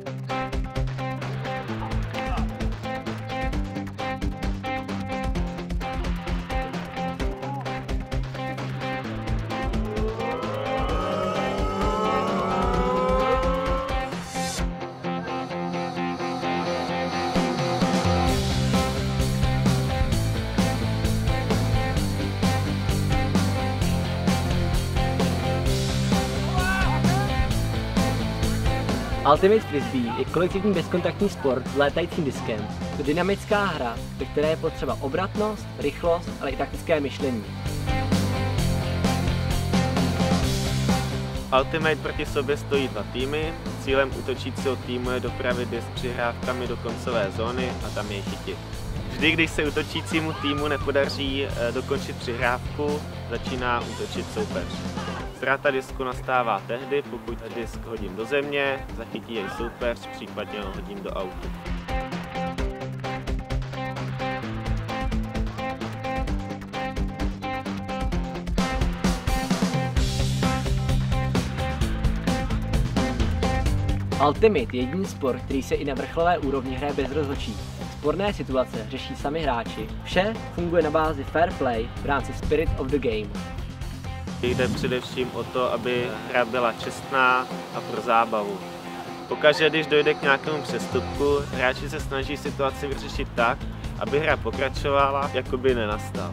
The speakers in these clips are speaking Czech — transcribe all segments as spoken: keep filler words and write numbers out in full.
Ultimate Frisbee je kolektivní bezkontaktní sport s létajícím diskem. To dynamická hra, ve které je potřeba obratnost, rychlost, ale i taktické myšlení. Ultimate proti sobě stojí dva týmy. Cílem útočícího týmu je dopravit disk přihrávkami do koncové zóny a tam jej chytit. Vždy, když se útočícímu týmu nepodaří dokončit přihrávku, začíná útočit soupeř. Ztráta disku nastává tehdy, pokud disk hodím do země, zachytí jej soupeř, případně ho hodím do autu. Ultimate je jediný sport, který se i na vrcholové úrovni hraje bez rozhodčí. Sporné situace řeší sami hráči. Vše funguje na bázi fair play v rámci Spirit of the Game. Jde především o to, aby hra byla čestná a pro zábavu. Pokaždé, když dojde k nějakému přestupku, hráči se snaží situaci vyřešit tak, aby hra pokračovala, jako by nenastala.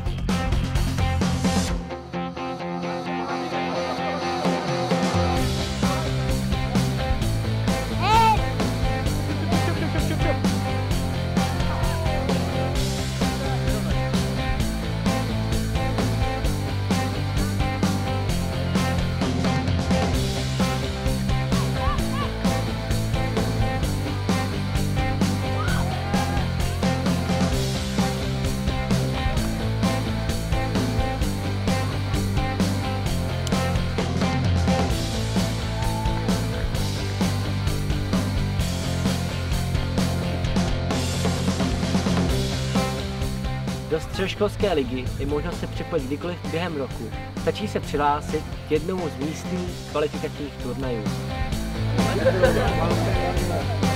Do středoškolské ligy je možno se připojit kdykoliv během roku. Stačí se přihlásit k jednomu z místních kvalifikačních turnajů.